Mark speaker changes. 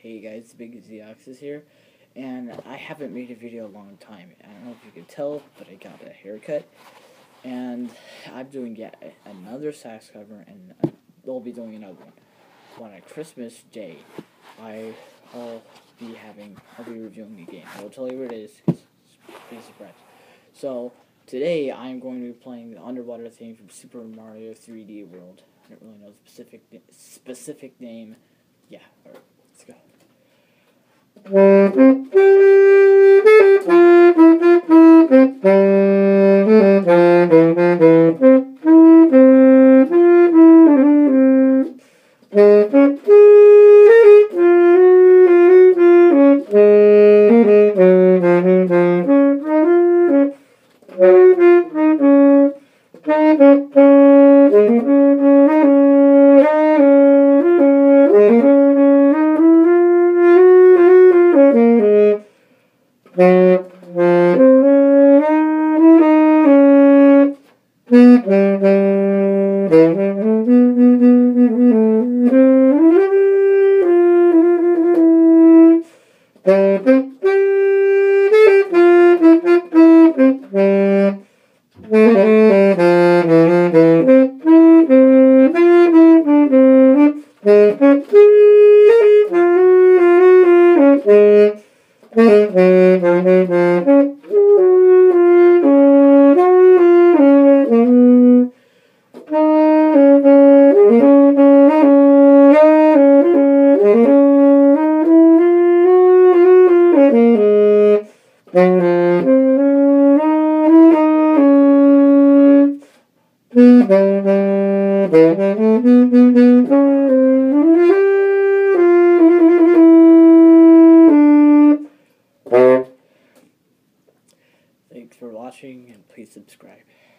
Speaker 1: Hey guys, Big Zox is here, and I haven't made a video in a long time. I don't know if you can tell, but I got a haircut, and I'm doing yet another sax cover, and I'll be doing another one. So on a Christmas day, I'll be reviewing a game. I will tell you what it is, because be surprised. So today I'm going to be playing the underwater theme from Super Mario 3D World. I don't really know the specific name. Yeah, alright, let's go. Thanks for watching, and please subscribe.